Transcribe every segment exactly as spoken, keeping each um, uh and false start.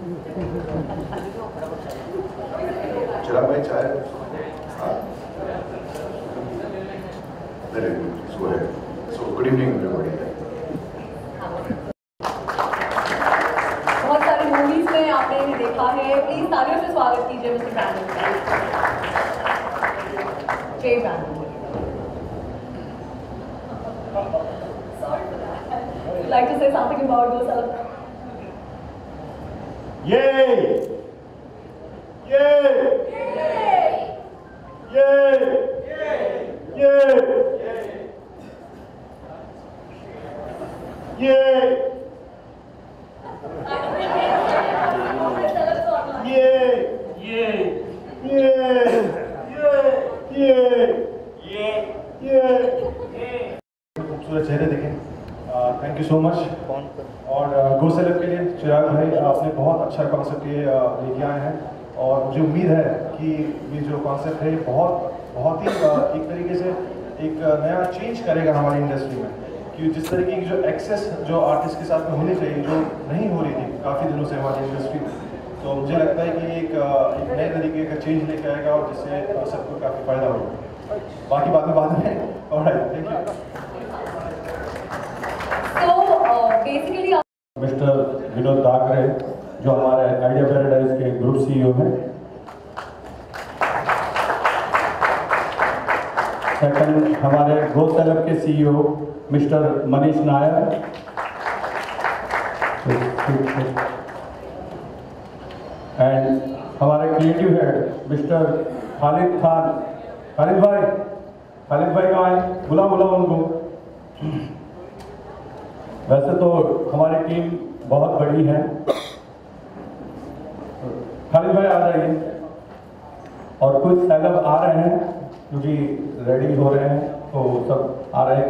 चिराग भाई चाय? हाँ। Very good. So, so good evening everybody. बहुत सारी मूवीज में आपने इन्हें देखा है, प्लीज तालियों से स्वागत कीजिए मिस्टर ब्रैंडन का। जय Brandon. Sorry for that. Would you like to say something about yourself? Yay! Yay! Yay! Yay! Yay! Yay! Yay! खूबसूरत चेहरे देखें। Thank you so much. और गो सेलेब के लिए चिराग भाई आपने बहुत अच्छा कॉन्सेप्ट ये लेके आए हैं और मुझे उम्मीद है कि ये जो कॉन्सेप्ट है बहुत बहुत ही एक तरीके से एक नया चेंज करेगा हमारी इंडस्ट्री में, कि जिस तरीके की जो एक्सेस जो आर्टिस्ट के साथ में होनी चाहिए जो नहीं हो रही थी काफ़ी दिनों से हमारी इंडस्ट्री में, तो मुझे लगता है कि एक एक नए तरीके का चेंज लेके आएगा और जिससे सबको काफ़ी फायदा होगा। बाकी बात में बाद में। Alright, thank you. So basically mister Vinod Dakre जो हमारे आइडिया पैराडाइज के ग्रुप सीईओ हैं। सेकंड हमारे गो सेलेब के CEO mister Manish Nair. And हमारे creative head mister Khalid Khan. Khalid भाई, खालिद भाई कहाँ हैं? बुला बुला उनको। वैसे तो हमारी टीम बहुत बड़ी है। खालिद भाई आ जाइए। और कुछ सेलेब आ रहे हैं क्योंकि रेडी हो रहे हैं, तो सब आ रहे हैं।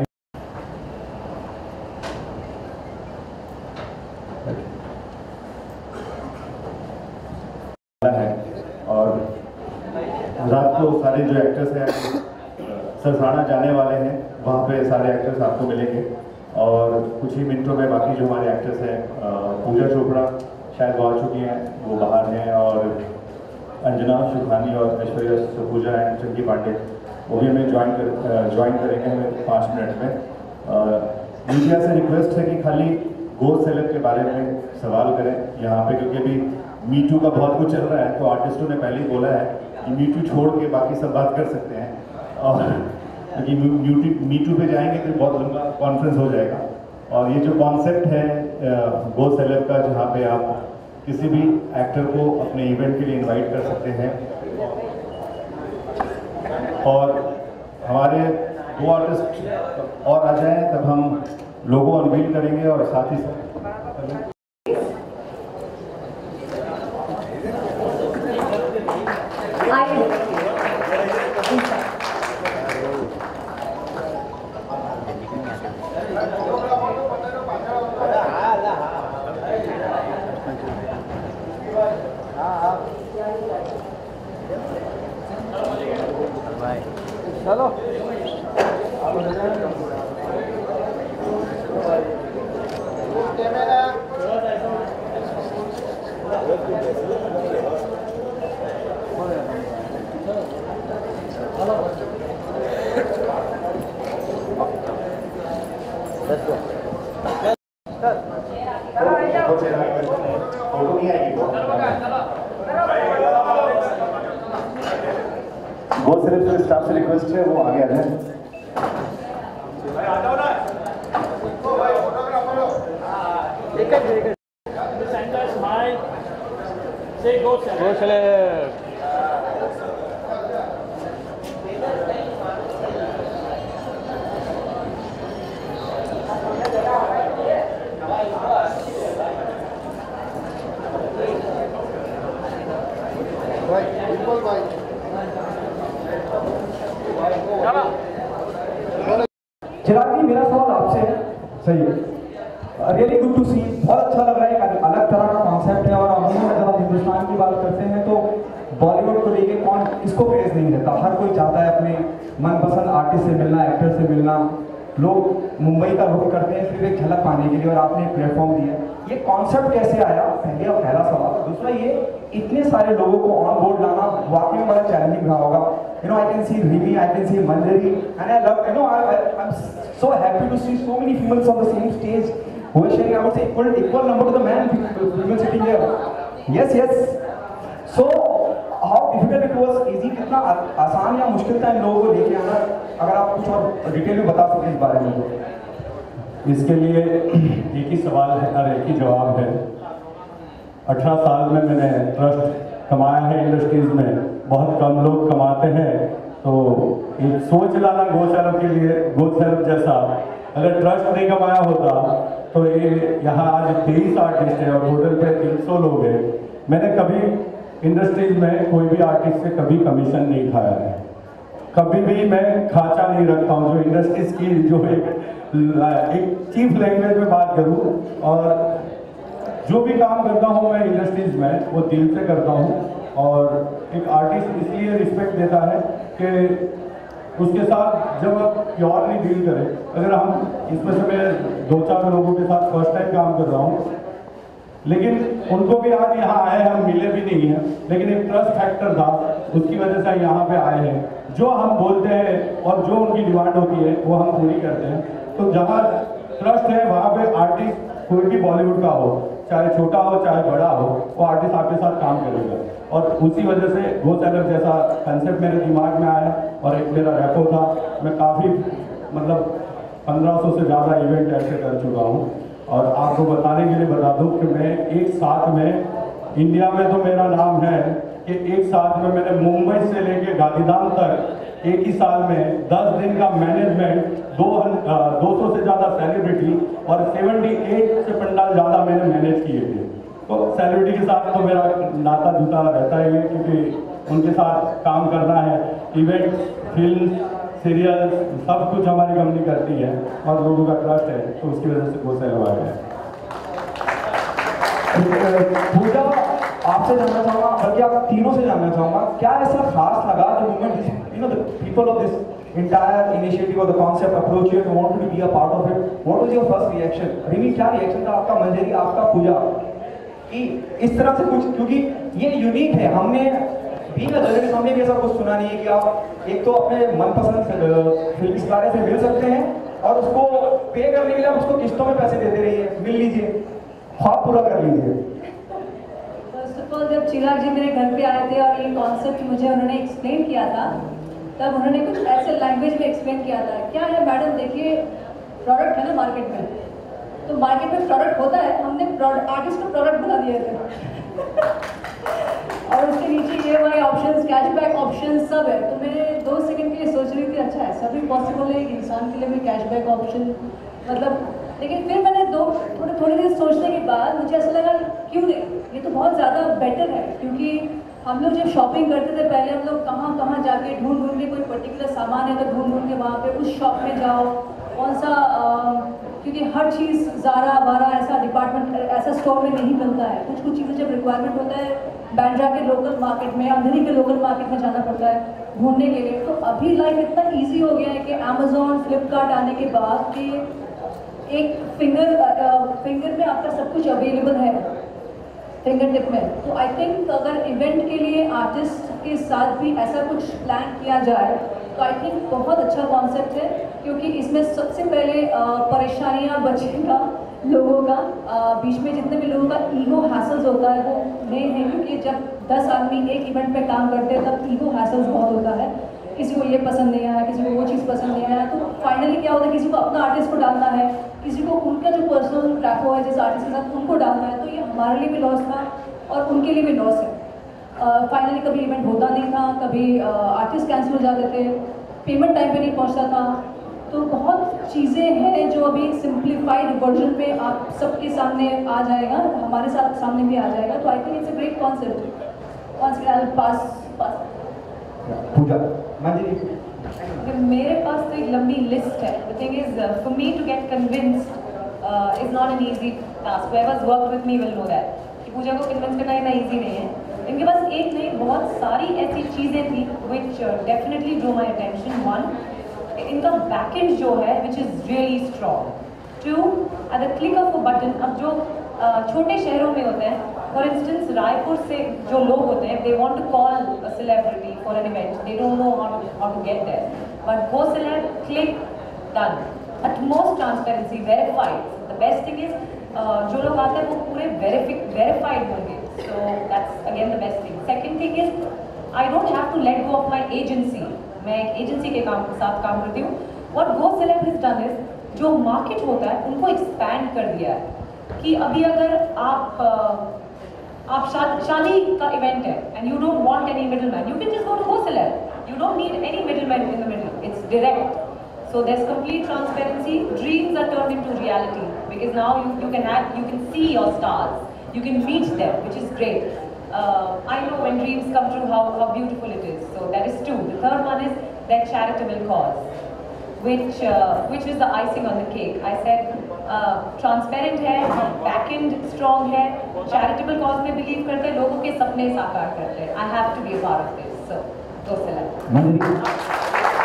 और रात को सारे जो एक्टर्स हैं सरसाना जाने वाले हैं, वहाँ पे सारे एक्टर्स आपको मिलेंगे। और कुछ ही मिनटों में बाकी जो हमारे एक्टर्स हैं, पूजा चोपड़ा शायद वो आ चुकी हैं, वो बाहर हैं, और अंजना सुखानी और ऐश्वर्या सपूजा एंड चंकी पांडे वो भी हमें ज्वाइन कर ज्वाइन करेंगे हमें पाँच मिनट में। मीडिया से रिक्वेस्ट है कि खाली गो सेलेब के बारे में सवाल करें यहाँ पे, क्योंकि अभी मीटू का बहुत कुछ चल रहा है, तो आर्टिस्टों ने पहले ही बोला है कि मीटू छोड़ के बाकी सब बात कर सकते हैं। और क्योंकि मीटू पे जाएंगे तो बहुत लंबा कॉन्फ्रेंस हो जाएगा। और ये जो कॉन्सेप्ट है गो सेलेब का, जहाँ पे आप किसी भी एक्टर को अपने इवेंट के लिए इनवाइट कर सकते हैं, और हमारे दो आर्टिस्ट और आ जाएं तब हम लोगो अनवील करेंगे और साथ ही साथ चलो फोटो नहीं आएगी। बहुत सारे जो स्टाफ से रिक्वेस्ट है वो आगे आ जाए। चिराग जी, मेरा सवाल आपसे है। सही है, रियली गुड टू सी, बहुत अच्छा लग रहा है, एक अलग तरह का कॉन्सेप्ट है। और अमूमन जब हम हिंदुस्तान की बात करते हैं तो बॉलीवुड को लेके कौन किसको क्रेज नहीं रहता, हर कोई चाहता है अपने मनपसंद आर्टिस्ट से मिलना, एक्टर से मिलना। लोग मुंबई का रुख करते हैं सिर्फ एक झलक पाने के लिए, और आपने एक प्लेटफॉर्म दिया। ये कॉन्सेप्ट कैसे आया पहले अब पहला सवाल। दूसरा ये, इतने सारे लोगों को ऑन बोर्ड लाना वाकई में बड़ा चैलेंजिंग रहा होगा। You know I can see Rimi, I can see Manjari, and I love, you know I I am so happy to see so many females on the same stage who are sharing, I would say, equal equal number to the man female sitting here. Yes, yes. So how difficult it was, easy, कितना आसान या मुश्किल था इन लोगों को लेके आना? अगर आप कुछ और डिटेल में बता सकें इस बारे में तो। इसके लिए एक ही सवाल है और एक ही जवाब है। अठारह साल में मैंने ट्रस्ट कमाया है इंडस्ट्रीज में, बहुत कम लोग कमाते हैं। तो एक सोच लाना गौशाला के लिए, गौशाला जैसा अगर ट्रस्ट नहीं कमाया होता तो ये यहाँ आज तेईस आर्टिस्ट हैं और होटल पे तीन सौ लोग हैं। मैंने कभी इंडस्ट्रीज में कोई भी आर्टिस्ट से कभी कमीशन नहीं खाया है, कभी भी मैं खाचा नहीं रखता हूँ। जो इंडस्ट्रीज की जो एक एक चीफ लैंग्वेज में बात करूँ, और जो भी काम करता हूँ मैं इंडस्ट्रीज में वो दिल से करता हूँ। और एक आर्टिस्ट इसलिए रिस्पेक्ट देता है कि उसके साथ जब आप प्योरली डील करें। अगर हम इसमें से मैं दो चार लोगों के साथ फर्स्ट टाइम काम कर रहा हूँ, लेकिन उनको भी आज यहाँ आए हैं, हम मिले भी नहीं हैं, लेकिन एक ट्रस्ट फैक्टर था, उसकी वजह से यहाँ पे आए हैं। जो हम बोलते हैं और जो उनकी डिमांड होती है वो हम पूरी करते हैं। तो जहाँ ट्रस्ट है वहाँ पे आर्टिस्ट कोई भी बॉलीवुड का हो, चाहे छोटा हो चाहे बड़ा हो, वो आर्टिस्ट आपके साथ काम करेगा। और उसी वजह से गो सेलर जैसा कंसेप्ट मेरे दिमाग में आया और एक मेरा रैपो था। मैं काफ़ी मतलब पंद्रह सौ से ज़्यादा इवेंट ऐसे कर चुका हूँ। और आपको बताने के लिए बता दूँ कि मैं एक साथ में, इंडिया में तो मेरा नाम है कि एक साथ में मैंने मुंबई से लेके गांधीधाम तक एक ही साल में दस दिन का मैनेजमेंट, दो दो सौ से ज़्यादा सेलिब्रिटी और अठहत्तर से पंडाल ज़्यादा मैंने मैनेज किए थे। तो सेलिब्रिटी के साथ तो मेरा नाता जुटा रहता ही है, क्योंकि उनके साथ काम करना है। इवेंट, फिल्म, सीरियल सब कुछ हमारी कंपनी करती है और लोगों का ट्रस्ट है, तो उसकी वजह से वो सेलवाया है। पूजा, आपसे जानना चाहूँगा, बल्कि आप तीनों से जानना चाहूँगा, क्या ऐसा खास लगा the moment you know the people of this entire initiative or the concept approach you and wanted to be a part of it? What was your first reaction? Rimi, क्या रिएक्शन था आपका, मंजरी, आपका, पूजा, कि इस तरह से कुछ, क्योंकि ये यूनिक है। हमने भी जजर हमने भी ऐसा कुछ सुना नहीं है कि आप एक तो अपने मनपसंद फिल्म सितारे से मिल सकते हैं और उसको पे करने के लिए आप उसको किस्तों में पैसे देते रहिए, मिल लीजिए, ख्वाब पूरा कर लीजिए। फर्स्ट ऑफ ऑल, जब चिराग जी मेरे घर पे आए थे और ये कॉन्सेप्ट मुझे उन्होंने एक्सप्लेन किया था, तब उन्होंने कुछ ऐसे लैंग्वेज में एक्सप्लेन किया था। क्या है मैडम, देखिए प्रोडक्ट है ना मार्केट में, तो मार्केट में प्रोडक्ट होता है, हमने प्रोडक्ट आर्टिस्ट को प्रोडक्ट बना दिए थे और उसके नीचे E M I option, cashback option सब है। तो मैंने दो सेकंड के लिए सोच रही थी अच्छा ऐसा भी पॉसिबल है, इंसान के लिए भी कैशबैक ऑप्शन, मतलब। लेकिन फिर मैंने दो थोड़े थोड़ी देर सोचने के बाद मुझे ऐसा लगा क्यों नहीं, ये तो बहुत ज़्यादा बेटर है। क्योंकि हम लोग जब शॉपिंग करते थे पहले, हम लोग कहाँ कहाँ जाके ढूंढ ढूंढ के कोई पर्टिकुलर सामान है तो ढूंढ ढूंढ के वहाँ पे उस शॉप में जाओ, कौन सा आ, क्योंकि हर चीज़ ज़ारा वारा ऐसा डिपार्टमेंट ऐसा स्टोर में नहीं मिलता है। कुछ कुछ चीज़ें जब रिक्वायरमेंट होता है बांद्रा के लोकल मार्केट में, अंधेरी के लोकल मार्केट में जाना पड़ता है ढूंढने के लिए। तो अभी लाइफ इतना ईजी हो गया है कि अमेजोन, फ्लिपकार्ट आने के बाद कि एक फिंगर फिंगर में आपका सब कुछ अवेलेबल है, फिंगर टिप में। तो आई थिंक अगर इवेंट के लिए आर्टिस्ट के साथ भी ऐसा कुछ प्लान किया जाए तो आई थिंक बहुत अच्छा कॉन्सेप्ट है। क्योंकि इसमें सबसे पहले परेशानियाँ बचेगा लोगों का, आ, बीच में जितने भी लोगों का ईगो हैसल्स होता है वो नहीं है। क्योंकि जब दस आदमी एक इवेंट पे काम करते हैं तब ईगो हैसल्स बहुत होता है, किसी को ये पसंद नहीं आया, किसी को वो चीज़ पसंद नहीं आया। तो फाइनली क्या होता है, किसी को अपना आर्टिस्ट को डालना है, किसी को उनका जो पर्सनल ट्रैको है जिस आर्टिस्ट के साथ उनको डालना है। तो ये हमारे लिए भी लॉस था और उनके लिए भी लॉस है। फाइनली uh, कभी इवेंट होता नहीं था, कभी आर्टिस्ट uh, कैंसिल हो जाते थे, पेमेंट टाइम पे नहीं पहुंचता था। तो बहुत चीज़ें हैं जो अभी सिंप्लीफाइड वर्जन पे आप सबके सामने आ जाएगा, हमारे साथ सामने भी आ जाएगा। तो I think it's a great concept. Concept पास पास पूजा, मंजरी, मेरे पास तो एक लंबी लिस्ट है। The thing is for me to get convinced is not an easy task. Whoever's work with me will know that कि पूजा को कन्विंस करना इतना ईजी नहीं है। इनके पास एक नहीं बहुत सारी ऐसी चीज़ें थी which definitely draw my attention. One, इनका बैकएंड जो है which is really strong. Two, at the click of a button, अब जो uh, छोटे शहरों में होते हैं फॉर इंस्टेंस रायपुर से जो लोग होते हैं, they want to call a celebrity for an event, they don't know how how to get there, but Go Celeb, click, done, utmost transparency, verified. The best thing is uh, जो लोग आते हैं वो पूरे verified होंगे, so that's again the best thing. Second thing is I don't have to let go of my agency. मैं एक agency के काम के साथ काम करती हूँ. What Go Celeb has done is जो market होता है उनको expand कर दिया है कि अभी अगर आप uh, आप शादी शादी का event है and you don't want any middleman, you can just go to Go Celeb. You don't need any middleman in the middle. It's direct. So there's complete transparency. Dreams are turned into reality because now you, you can have you can see your stars, you can meet them, which is great. Uh, I know when dreams come true how, how beautiful it is. So that is two. The third one is their charitable cause, which uh, which is the icing on the cake. I said uh, transparent है, back end strong है, charitable cause में believe करते हैं, लोगों के सपने साकार करते हैं. I have to be a part of this. So Go Celeb.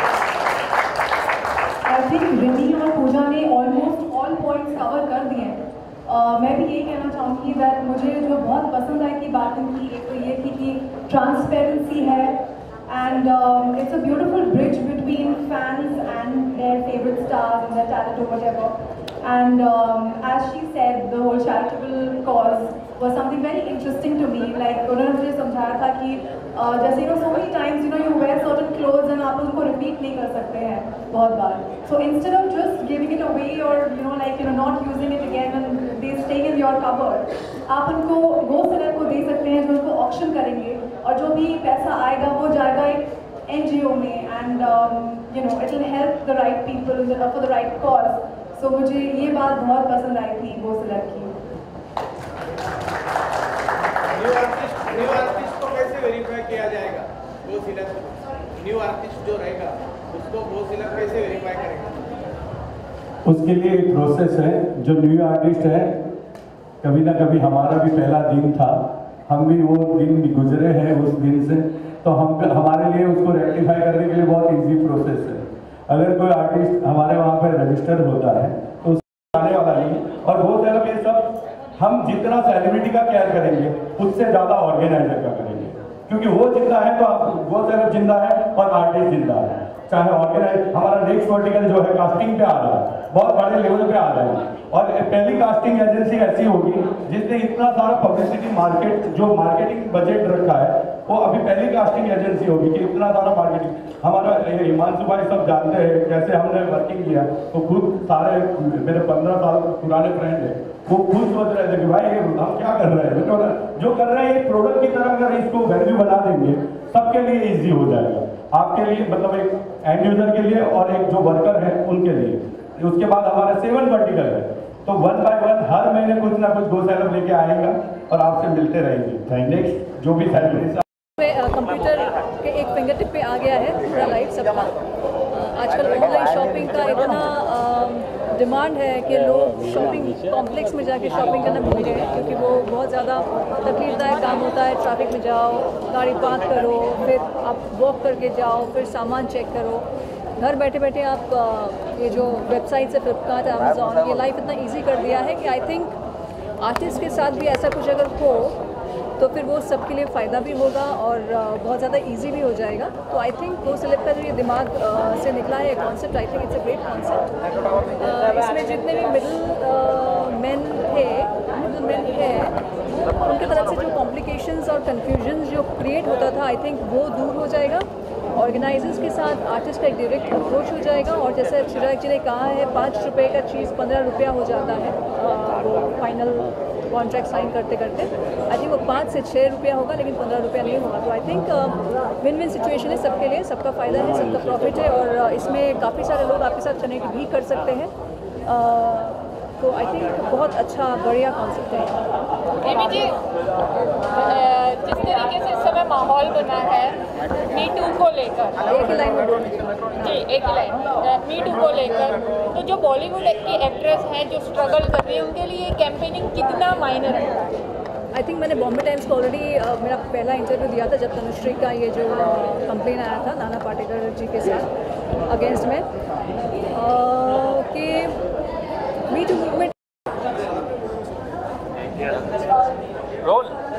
I think Rini और पूजा ने ऑलमोस्ट ऑल पॉइंट्स कवर कर दिए हैं. uh, मैं भी यही कहना चाहूँगी दैट मुझे जो बहुत पसंद आई थी बात इनकी, एक तो ये थी कि ट्रांसपेरेंसी है and it's a beautiful bridge between fans and their favourite stars and their talent और whatever. And um, as she said, the whole charitable cause was something very interesting to me. Like उन्होंने मुझे समझाया था कि uh, जैसे you know so many times you know you wear certain clothes and आप उनको repeat नहीं कर सकते हैं बहुत बार. So instead of just giving it away or you know like you know not using it again and they staying in your cupboard, आप उनको Go Celeb को दे सकते हैं जो उनको auction करेंगे और जो भी पैसा आएगा वो जाएगा एक N G O में and um, you know it will help the right people for the right cause. तो मुझे ये बात बहुत पसंद आई थी Go Celeb की. न्यू आर्टिस्ट न्यू आर्टिस्ट को कैसे वेरीफाई किया जाएगा? Go Celeb न्यू आर्टिस्ट जो रहेगा उसको Go Celeb कैसे वेरीफाई करेगा? उसके लिए एक प्रोसेस है. जो न्यू आर्टिस्ट है, कभी ना कभी हमारा भी पहला दिन था, हम भी वो दिन भी गुजरे हैं उस दिन से, तो हम हमारे लिए उसको रेक्टिफाई करने के लिए बहुत इजी प्रोसेस है. अगर कोई आर्टिस्ट हमारे वहाँ पर रजिस्टर होता है तो उसको आने वाला नहीं. और Go Celeb ये सब हम जितना सेलिब्रिटी का केयर करेंगे उससे ज़्यादा ऑर्गेनाइजर का करेंगे, क्योंकि वो जिंदा है तो आप Go Celeb जिंदा है और आर्टिस्ट जिंदा है. चाहे ऑर्गेनाइज हमारा नेक्स्ट वर्टिकल जो है कास्टिंग पे आ रहा है, बहुत बड़े लेवल पे आ रहा है. और पहली कास्टिंग एजेंसी ऐसी होगी जिसने इतना सारा पब्लिसिटी मार्केट जो मार्केटिंग बजट रखा है, वो अभी पहली कास्टिंग एजेंसी होगी कि इतना सारा मार्केटिंग. हमारा हिमांशु भाई सब जानते हैं कैसे हमने वर्किंग किया, तो खुद सारे मेरे पंद्रह साल पुराने फ्रेंड हैं, वो खुद सोच रहे थे कि भाई हम क्या कर रहे हैं. तो जो कर रहे हैं एक प्रोडक्ट की तरह अगर इसको वैल्यू बना देंगे सबके लिए ईजी हो जाएगा. आपके लिए मतलब एक एंड यूजर के लिए और एक जो वर्कर है उनके लिए. उसके बाद हमारे सेवन वर्टिकल है, तो वन बाय वन हर महीने कुछ ना कुछ Go Celeb लेके आएगा और आपसे मिलते रहेंगे. नेक्स्ट जो भी सेलिब्रिटी कंप्यूटर के एक फिंगर टिप पे आ गया है पूरा लाइफ सबका. आजकल ऑनलाइन शॉपिंग का इतना डिमांड है कि लोग शॉपिंग कॉम्प्लेक्स में जाके शॉपिंग करना भूल गए, क्योंकि वो बहुत ज़्यादा तकलीफदायक काम होता है. ट्रैफिक में जाओ, गाड़ी पार्क करो, फिर आप वॉक करके जाओ, फिर सामान चेक करो. घर बैठे बैठे आप ये जो वेबसाइट्स है फ्लिपकार्ट, अमेज़ॉन, ये लाइफ इतना इजी कर दिया है कि आई थिंक आर्टिस्ट के साथ भी ऐसा कुछ अगर हो तो फिर वो सबके लिए फ़ायदा भी होगा और बहुत ज़्यादा इजी भी हो जाएगा. तो आई थिंक Go Celeb का जो ये दिमाग से निकला है concept, I think it's a great concept. इसमें जितने भी मिडिल मैन थे मिडिल मैन है उनकी तरफ से जो कॉम्प्लिकेशंस और कन्फ्यूजन जो क्रिएट होता था, आई थिंक वो दूर हो जाएगा. ऑर्गेनाइजर्स के साथ आर्टिस्ट का एक डायरेक्ट अप्रोच हो जाएगा. और जैसे चिराग जी ने कहा है, पाँच रुपये का चीज़ पंद्रह रुपया हो जाता है वो फाइनल कॉन्ट्रैक्ट साइन करते करते. आई थिंक वो पाँच से छः रुपया होगा लेकिन पंद्रह रुपया नहीं होगा. तो I think win win situation है सबके लिए, सबका फ़ायदा है, सबका प्रॉफिट है. और इसमें काफ़ी सारे लोग आपके साथ कनेक्ट भी कर सकते हैं. तो आई थिंक बहुत अच्छा बढ़िया कॉन्सेप्ट है. एमी जी, जिस तरीके से इस समय माहौल बना है मी टू को लेकर, एक ही लाइन में बोल जी एक ही लाइन मी टू को लेकर, तो जो बॉलीवुड की एक्ट्रेस हैं जो स्ट्रगल कर रही है उनके लिए कैंपेनिंग कितना मायने रखता है? आई थिंक मैंने बॉम्बे टाइम्स को ऑलरेडी मेरा पहला इंटरव्यू दिया था जब तनुश्री का ये जो कंप्लेन आया था नाना पाटेकर जी के साथ अगेंस्ट में, कि मी टू मूवमेंट रोल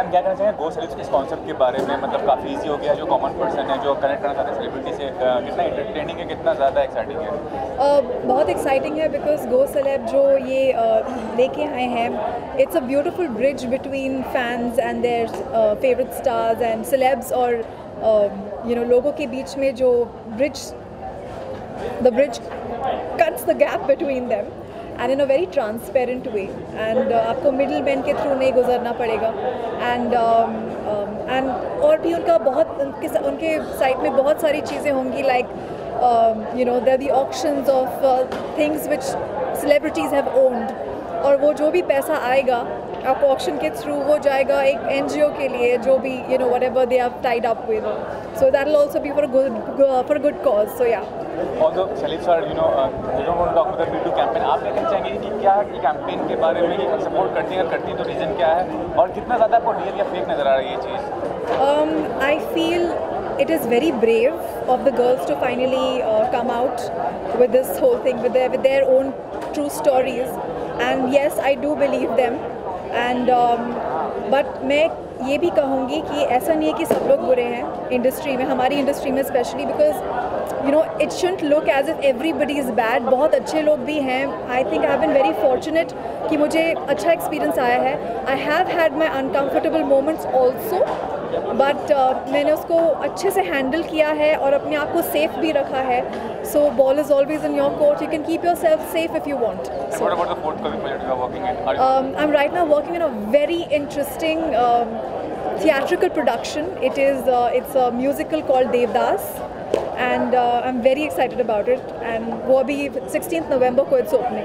मैम क्या कहना चाहेंगे गो सेलेब्स इस कॉन्सेप्ट के बारे में, मतलब काफ़ी इजी हो गया, जो कॉमन पर्सन है जो कनेक्ट करना चाहते हैं सेलिब्रिटी से, कितना एंटरटेनिंग है, कितना ज़्यादा एक्साइटिंग है? uh, बहुत एक्साइटिंग है बिकॉज गो सेलेब जो ये uh, लेके आए हैं, it's a beautiful bridge between fans and their favourite stars and celebs, और यू नो लोगों के बीच में जो bridge the bridge cuts the gap between them and in a very transparent way, and uh, आपको मिडिल मैन के through नहीं गुजरना पड़ेगा, एंड एंड और भी उनका बहुत उनके उनके साइट में बहुत सारी चीज़ें होंगी, like you know there the auctions of things which celebrities have owned, और वो जो भी पैसा आएगा आपको ऑक्शन के थ्रू वो जाएगा एक एनजीओ के लिए जो भी you know whatever they have tied up with, so that will also be for good for good cause. So yeah Although celebs are, you know, uh, you don't want to talk about the Me Too campaign, आप क्या कहना चाहेंगे कि क्या ये campaign के बारे में सपोर्ट करती हैं, अगर करती हैं तो रीज़न क्या है, और कितना ज़्यादा आपको रियल या फेक नज़र आ रही है ये चीज़? I feel it is very brave of the girls to finally uh, come out with this whole thing with their with their own true stories, and yes, I do believe them, and um, but मैं ये भी कहूँगी कि ऐसा नहीं है कि सब लोग बुरे हैं इंडस्ट्री में, हमारी इंडस्ट्री में specially, because you know it shouldn't look as if everybody is bad. बहुत अच्छे लोग भी हैं. I think I have been very fortunate कि मुझे अच्छा एक्सपीरियंस आया है. I have had my uncomfortable moments also, but मैंने उसको अच्छे से हैंडल किया है और अपने आप को सेफ भी रखा है. So ball is always in your court, you can keep yourself safe if you want. What about the forthcoming project you are working in? Are you- Um, I'm right now working on a very interesting um, theatrical production. It is uh, it's a musical called Devdas, and uh, I'm very excited about it. And वो अभी sixteenth November को it's opening.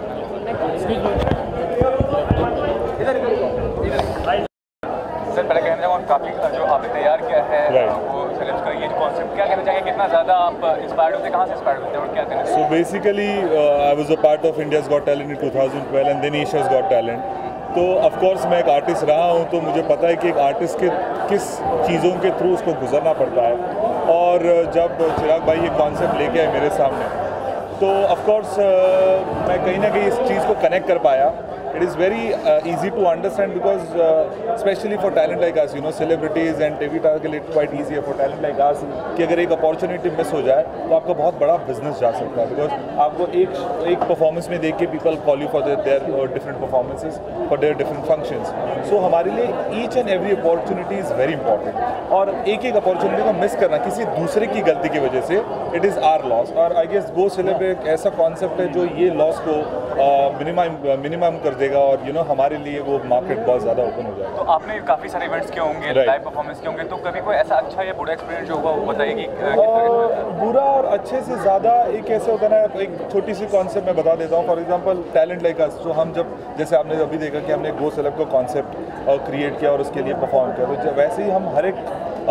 Sir पहले कहना चाहूँगा काफ़ी जो आपने तैयार किया है Right. वो सेलेब्स का ये जो कॉन्सेप्ट, क्या कहना चाहेंगे, कितना ज़्यादा आप इंस्पायर्ड होते हैं, कहाँ से इंस्पायर्ड होते हैं और क्या कहना So basically, uh, I was a part of India's Got Talent in two thousand twelve and then Asia's Got Talent. तो ऑफ कोर्स मैं एक आर्टिस्ट रहा हूँ, तो मुझे पता है कि एक आर्टिस्ट के किस चीज़ों के थ्रू उसको गुजरना पड़ता है. और जब चिराग भाई ये कॉन्सेप्ट लेके आए मेरे सामने, तो ऑफ कोर्स uh, मैं कहीं ना कहीं इस चीज़ को कनेक्ट कर पाया. It is very uh, easy to understand because uh, especially for talent like us, you know, celebrities and T V stars के लिए quite easy है for talent like us कि अगर एक अपॉर्चुनिटी मिस हो जाए तो आपका बहुत बड़ा बिजनेस जा सकता है. बिकॉज आपको एक एक परफॉर्मेंस में देख के people call you for their different performances for their different functions. So हमारे लिए each and every opportunity is very important, और एक एक अपॉर्चुनिटी को मिस करना किसी दूसरे की गलती की वजह से इट इज़ आर लॉस. और आई गेस गो सेलेब एक ऐसा कॉन्सेप्ट है जो ये लॉस को मिनिमम मिनिमम कर देगा, और यू you नो know, हमारे लिए वो मार्केट बहुत ज़्यादा ओपन हो जाएगा. तो आपने काफ़ी सारे इवेंट्स किए होंगे, Right. लाइव परफॉर्मेंस किए होंगे, तो कभी कोई ऐसा अच्छा या बुरा एक्सपीरियंस जो हुआ वो बताइए कि किस और तरह का? बुरा और अच्छे से ज़्यादा एक ऐसे होता है ना, एक छोटी सी कॉन्सेप्ट मैं बता देता हूँ. For example talent like us, तो हम जब जैसे आपने अभी देखा कि हमने गो सेलेब का कॉन्सेप्ट क्रिएट किया और उसके लिए परफॉर्म किया, तो जब वैसे ही हम हर एक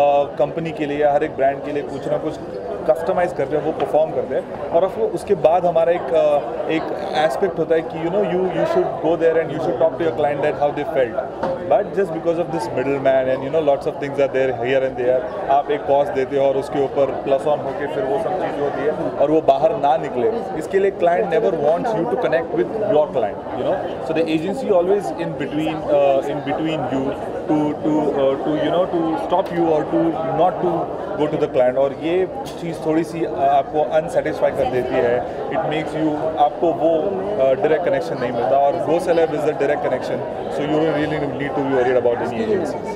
कंपनी के लिए या हर एक ब्रांड के लिए कुछ ना कुछ कस्टमाइज़ करते हैं, वो परफॉर्म करते हैं. और ऑफ उसके बाद हमारा एक एक एस्पेक्ट होता है कि you know you you should go there and you should talk to your client that how they felt. But just because of this middle man and you know lots of things are there here and there, आप एक cost देते हो और उसके ऊपर plus on होकर फिर वो सब चीज़ होती है और वो बाहर ना निकले. इसके लिए client never wants you to connect with your client, you know. So the agency always in between in between you to to to you know to stop you और to not to go to the client. और ये चीज़ थोड़ी सी आपको unsatisfy कर देती है. It makes you, आपको वो डायरेक्ट कनेक्शन नहीं मिलता. और Go Celeb is the direct connection, so you don't really need to be worried about any agencies.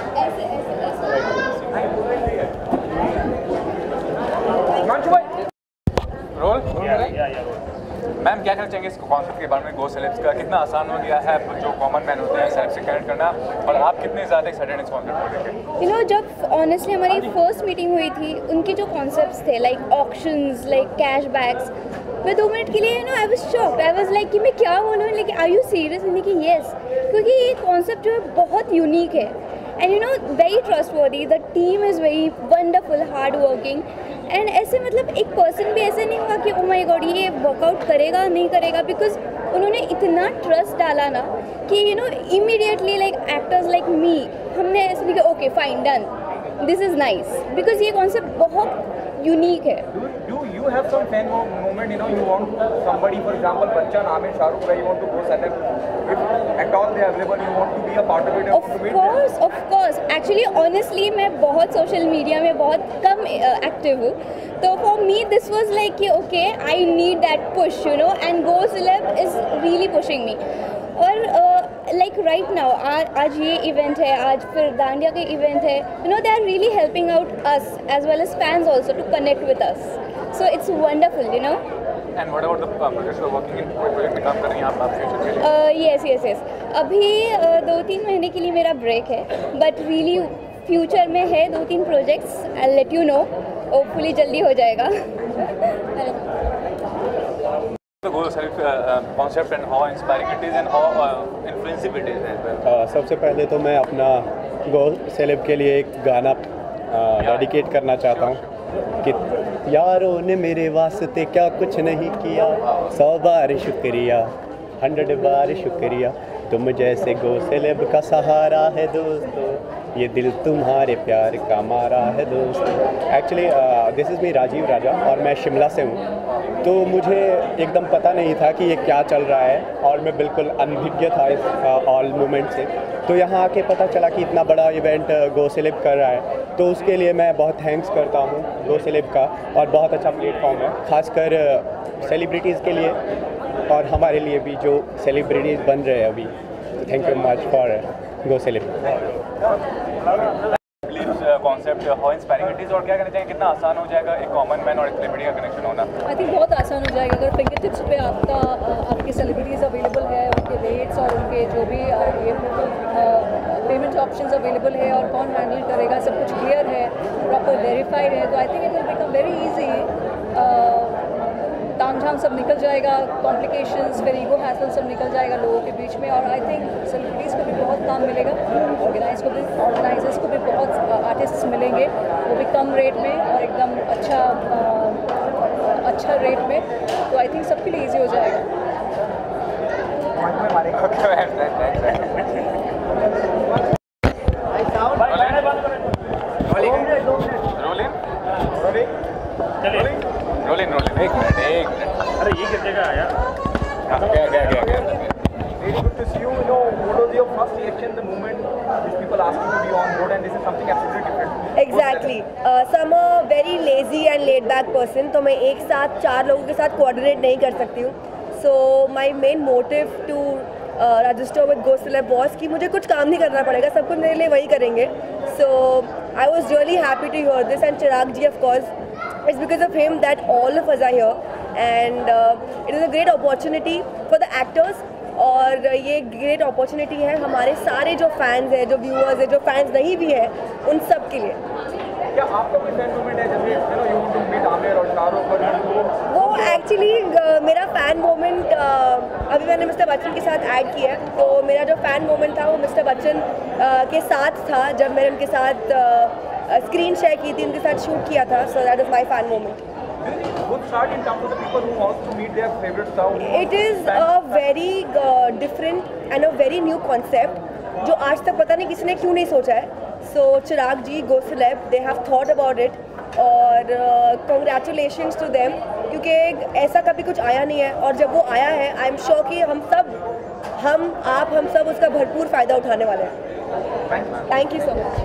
रोल मैम क्या कहना चाहेंगे इस कॉन्सेप्ट के बारे में, गो सेलेब्स का कितना आसान हो गया है जो कॉमन मैन होते हैं सेलेब से कनेक्ट करना, और आप कितने ज़्यादा एक्साइटेड इस कॉन्सेप्ट को लेकर? यू नो जब ऑनेस्टली हमारी फर्स्ट मीटिंग हुई थी, उनके जो कॉन्सेप्ट्स थे like auctions, like cash backs, मैं दो मिनट के लिए you know I was shocked. I was like कि मैं क्या बोलूँ, लेकिन आर यू सीरियस? मैंने कि येस, क्योंकि ये कॉन्सेप्ट जो है बहुत यूनिक है and you know very trustworthy. The team is very wonderful, hard working, and ऐसे मतलब एक पर्सन भी ऐसे नहीं हुआ कि ओ माय गॉड ये वर्कआउट करेगा नहीं करेगा, बिकॉज उन्होंने इतना ट्रस्ट डाला ना कि you know immediately like actors like me, हमने ऐसे नहीं कि okay fine done, this is nice because ये कॉन्सेप्ट बहुत यूनिक है. Do you have some fan moment, you know, you want somebody, for example, Bachchan, Aamir, Shah Rukh, you want to go celeb, if at all they are available, you want to be a part of it, you Of want to meet course, of course. Actually, honestly, मैं बहुत social media में बहुत कम active हूँ, तो for me this was like कि okay, I need that push, you know, and Go Celeb is really pushing me. और like right now आज ये इवेंट है, आज फिर दांडिया के इवेंट है, you know they are really helping out us as well as fans also to connect with us, so it's wonderful, you know. And what about the projects you are working in, कोई project में काम कर रही हैं आप आप future के लिए? यस यस यस अभी uh, दो तीन महीने के लिए मेरा ब्रेक है, बट रियली फ्यूचर में है दो तीन projects. I let you know, hopefully जल्दी हो जाएगा. The Go Celeb uh, concept and how inspiring it is and how uh, influensive it is as well. uh, सबसे पहले तो मैं अपना Go Celeb के लिए एक गाना डेडिकेट uh, करना चाहता हूँ कि यारों ने मेरे वास्ते क्या कुछ नहीं किया, सौ बार शुक्रिया, हंड्रेड बार शुक्रिया, तुम जैसे Go Celeb का सहारा है दोस्तों, ये दिल तुम्हारे प्यार का मारा है दोस्तों. Actually this is me Rajeev Raja और मैं शिमला से हूँ, तो मुझे एकदम पता नहीं था कि ये क्या चल रहा है और मैं बिल्कुल अनभिज्ञ था इस ऑल मोमेंट से. तो यहाँ आके पता चला कि इतना बड़ा इवेंट Go Celeb कर रहा है, तो उसके लिए मैं बहुत थैंक्स करता हूँ Go Celeb का. और बहुत अच्छा प्लेटफॉर्म है खासकर सेलिब्रिटीज़ के लिए और हमारे लिए भी जो सेलिब्रिटीज़ बन रहे हैं अभी. Thank you much for Go Celeb. Concept how inspiring it is और क्या कहना चाहिए, कितना आसान हो जाएगा एक कॉमन मैन और एक सेलिब्रिटी का कनेक्शन होना? आई थिंक बहुत आसान हो जाएगा अगर फिंगर टिप्स पे आपका आपके सेलिब्रिटीज़ अवेलेबल है, उनके रेट्स और उनके जो भी ये पेमेंट ऑप्शंस अवेलेबल है और कौन हैंडल करेगा, सब कुछ क्लियर है, प्रॉपर वेरीफाइड है, तो I think it will become very easy. ताम झाम सब निकल जाएगा, कॉम्प्लिकेशंस फिर ईगो हैसल सब निकल जाएगा लोगों के बीच में. और आई थिंक सेलिब्रिटीज़ को भी बहुत काम मिलेगा, ऑर्गेनाइज को भी ऑर्गेनाइजर्स को भी बहुत आर्टिस्ट मिलेंगे, वो भी कम रेट में और एकदम अच्छा आ, अच्छा रेट में. तो आई थिंक सबके लिए ईजी हो जाएगा. रोलिंग रोलिंग एक मिनट एक मिनट अरे ये कितने का आया? क्या क्या क्या क्या Very good to see you. You know, what was your first reaction the moment these people asked you to be on board, and this is something absolutely different? Exactly. Uh, so I'm a very lazy and laid back person. तो मैं एक साथ चार लोगों के साथ coordinate नहीं कर सकती हूँ. So my main motive to uh, register with Go Celeb was कि मुझे कुछ काम नहीं करना पड़ेगा, सब कुछ मेरे लिए वही करेंगे. So I was really happy to hear this, and Chirag ji, of course, it's because of him that all of us are here, and uh, it is a great opportunity for the actors. और ये great opportunity है हमारे सारे जो fans हैं, जो viewers हैं, जो फैंस नहीं भी हैं, उन सब के लिए. क्या आपका कोई फैन मोमेंट है जब you know you want to meet Aamir और शाहरुख और वो एक्चुअली मेरा फ़ैन मोमेंट अभी मैंने मिस्टर बच्चन के साथ ऐड किया है, तो मेरा जो फ़ैन मोमेंट था वो मिस्टर बच्चन के साथ था जब मैंने उनके साथ स्क्रीन शेयर की थी, उनके साथ शूट किया था. So that is my fan moment. Good start in terms of the people who want to meet their favorite star. It is a very uh, different and a very new concept जो आज तक पता नहीं किसी ने क्यों नहीं सोचा है. So Chirag ji, Go Celeb, they have thought about it और uh, congratulations to them क्योंकि ऐसा कभी कुछ आया नहीं है और जब वो आया है आई एम श्योर कि हम सब हम आप हम सब उसका भरपूर फ़ायदा उठाने वाले हैं. Thank you so much.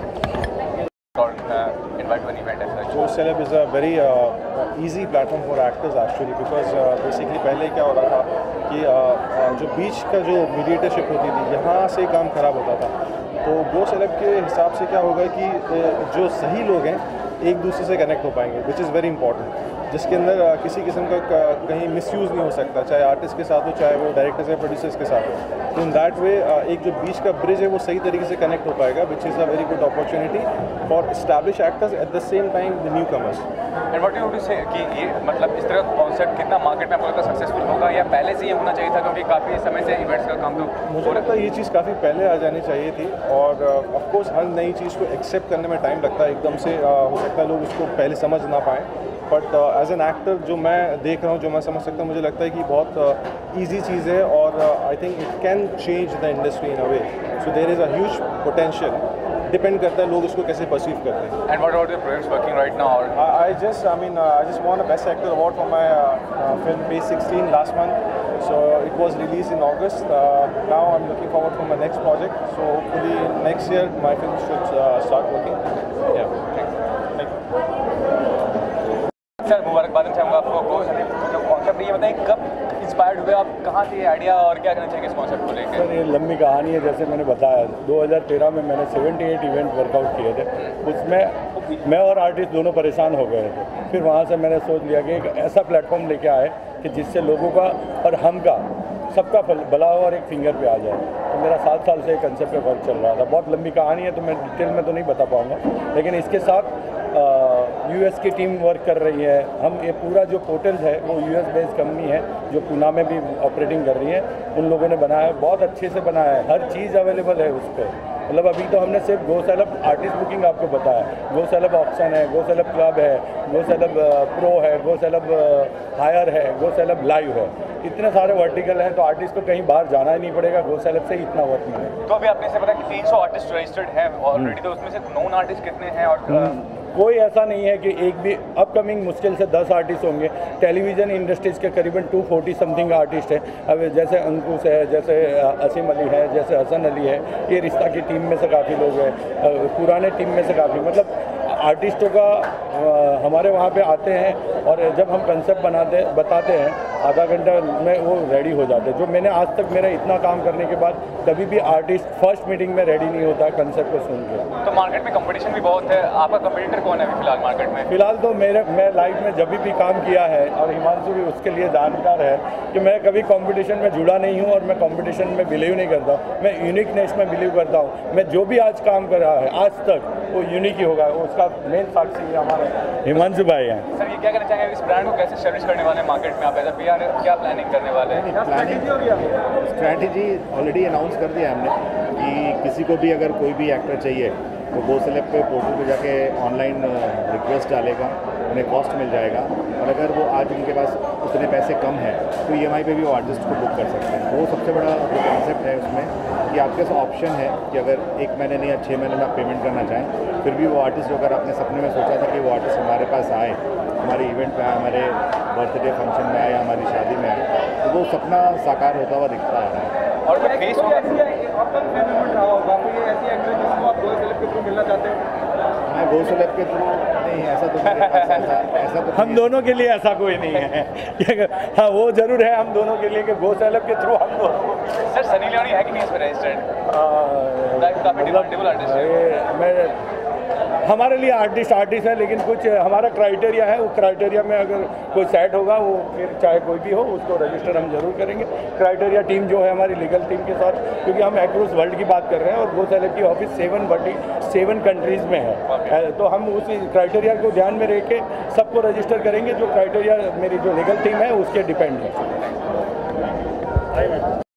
Go Celeb is a very uh, easy platform for actors actually because uh, basically पहले क्या हो रहा था कि uh, जो बीच का जो मीडिएटरशिप होती थी यहाँ से काम खराब होता था. तो Go Celeb के हिसाब से क्या होगा कि uh, जो सही लोग हैं एक दूसरे से कनेक्ट हो पाएंगे, विच इज़ वेरी इंपॉर्टेंट, जिसके अंदर uh, किसी किस्म का कहीं मिसयूज़ नहीं हो सकता, चाहे आर्टिस्ट के साथ हो चाहे वो डायरेक्टर्स या प्रोड्यूसर्स के साथ हो. तो इन दैट वे एक जो बीच का ब्रिज है वो सही तरीके से कनेक्ट हो पाएगा, which is a very good opportunity for establish actors at the same time the newcomers. And what you to say कि ये मतलब इस तरह का कॉन्सेप्ट कितना मार्केट में आपको लगता है सक्सेसफुल होगा या पहले से ये होना चाहिए था, क्योंकि काफ़ी समय से इवेंट्स का काम तो मुझे लगता है ये चीज़ काफ़ी पहले आ जानी चाहिए थी. और ऑफ कोर्स हर नई चीज़ को एक्सेप्ट करने में टाइम लगता है, एकदम से uh, हो सकता है लोग उसको पहले समझ ना पाएँ, बट एज एन एक्टर जो मैं देख रहा हूँ, जो मैं समझ सकता हूँ, मुझे लगता है कि बहुत ईजी uh, चीज़ है और I think it can change the industry in a way. So there is a huge potential depend करता है लोग उसको कैसे परसीव करते हैं. And what about the projects working right now? I just, I mean, uh, I just won a Best Actor award for my uh, uh, film P sixteen last month. So it was released in August. Uh, now I'm looking forward for my next project. So hopefully next year my film should uh, start working. Yeah. Thank you. Sir मुबारकबाद चाहूँगा आपको. गो celeb जो concept ये बताइए कब inspired हुए आप, कहाँ से ये आइडिया और क्या करना चाहिए इस कॉन्सेप्ट को लेकर? सर ये लंबी कहानी है. जैसे मैंने बताया दो हज़ार तेरह में मैंने अठहत्तर इवेंट वर्कआउट किए थे. उसमें मैं और आर्टिस्ट दोनों परेशान हो गए थे. फिर वहाँ से मैंने सोच लिया कि एक ऐसा प्लेटफॉर्म लेके आए कि जिससे लोगों का और हम का सबका भला हो और एक फिंगर पे आ जाए. तो मेरा सात साल से एक कंसेप्ट पे वर्क चल रहा था. बहुत लंबी कहानी है तो मैं डिटेल में तो नहीं बता पाऊँगा, लेकिन इसके साथ यूएस की टीम वर्क कर रही है. हम ये पूरा जो पोर्टल है वो यूएस बेस्ड कंपनी है जो पूना में भी ऑपरेटिंग कर रही है. उन लोगों ने बनाया है, बहुत अच्छे से बनाया है. हर चीज़ अवेलेबल है उस पर. मतलब अभी तो हमने सिर्फ गो सेलेब आर्टिस्ट बुकिंग आपको बताया. गो सेलेब ऑप्शन है, गो सेलेब क्लब है, गो सेलेब प्रो है, गो सेलेब हायर है, गो सेलेब लाइव है. इतने सारे वर्टिकल हैं तो आर्टिस्ट को कहीं बाहर जाना ही नहीं पड़ेगा. गो सेलेब से इतना वर्क नहीं है. तो अभी आपने से पता कि तीन सौ आर्टिस्ट रजिस्टर्ड हैं ऑलरेडी, तो उसमें से नॉन आर्टिस्ट कितने हैं? और कोई ऐसा नहीं है कि एक भी अपकमिंग मुश्किल से दस आर्टिस्ट होंगे. टेलीविज़न इंडस्ट्रीज़ के करीबन दो सौ चालीस समथिंग आर्टिस्ट हैं. अब जैसे अंकुश है, जैसे असीम अली है, जैसे हसन अली है, ये रिश्ता की टीम में से काफ़ी लोग हैं, पुराने टीम में से काफ़ी. मतलब आर्टिस्टों का हमारे वहाँ पे आते हैं और जब हम कंसेप्ट बनाते बताते हैं आधा घंटा में वो रेडी हो जाते हैं. जो मैंने आज तक मेरा इतना काम करने के बाद कभी भी आर्टिस्ट फर्स्ट मीटिंग में रेडी नहीं होता कंसेप्ट को सुन के. तो मार्केट में कंपटीशन भी बहुत है. आपका कंपटीटर कौन है अभी फिलहाल मार्केट में? फिलहाल तो मेरे मैं लाइफ में जब भी काम किया है और हिमांशु भी उसके लिए जानकार है कि मैं कभी कंपटीशन में जुड़ा नहीं हूँ और मैं कंपटीशन में बिलीव नहीं करता हूँ. मैं यूनिकनेस में बिलीव करता हूँ. मैं जो भी आज काम कर रहा है आज तक वो यूनिक ही होगा. उसका मेन साक्षी हमारे हिमांशु भाई हैं. सर ये क्या कहना चाहेंगे इस ब्रांड को कैसे सर्विस करने वाले हैं मार्केट में? आप एज अ पी आर क्या प्लानिंग करने वाले हैं? स्ट्रैटेजी ऑलरेडी अनाउंस कर दिया हमने कि किसी को भी अगर कोई भी एक्टर चाहिए तो गो सेलेब पे पोर्टल पे जाके ऑनलाइन रिक्वेस्ट डालेगा, उन्हें कॉस्ट मिल जाएगा. और अगर वो आज उनके पास उतने पैसे कम हैं तो ई एम आई पे भी वो आर्टिस्ट को बुक कर सकते हैं. वो सबसे बड़ा जो कॉन्सेप्ट है उसमें कि आपके पास ऑप्शन है कि अगर एक महीने नहीं या छः महीने में आप पेमेंट करना चाहें, फिर भी वो आर्टिस्ट अगर आपने सपने में सोचा था कि वो आर्टिस्ट हमारे पास आए, हमारे इवेंट पे आए, हमारे बर्थडे फंक्शन में आए या हमारी शादी में आए, तो वो सपना साकार होता हुआ दिखता आ रहा है. और कोई फेस होगा मिलना चाहते हैं? मैं गो सेलेब के थ्रू नहीं, ऐसा तो ऐसा ऐसा तो हम दोनों के लिए ऐसा कोई नहीं है. हाँ वो जरूर है हम दोनों के लिए कि गो सेलेब के थ्रू हम दोनों. सर सनी लियोनी है कि नहीं इस पर रजिस्टर्ड? काफी डिमांडेबल आर्टिस्ट है. मैं हमारे लिए आर्टिस्ट आर्टिस्ट है, लेकिन कुछ हमारा क्राइटेरिया है. वो क्राइटेरिया में अगर कोई सेट होगा वो फिर चाहे कोई भी हो उसको रजिस्टर हम जरूर करेंगे. क्राइटेरिया टीम जो है हमारी लीगल टीम के साथ, क्योंकि हम एक्रॉस वर्ल्ड की बात कर रहे हैं और गो सेलेब की office seven world seven countries में है. तो हम उसी क्राइटेरिया को ध्यान में रख के सबको रजिस्टर करेंगे. जो क्राइटेरिया मेरी जो लीगल टीम है उसके डिपेंड है.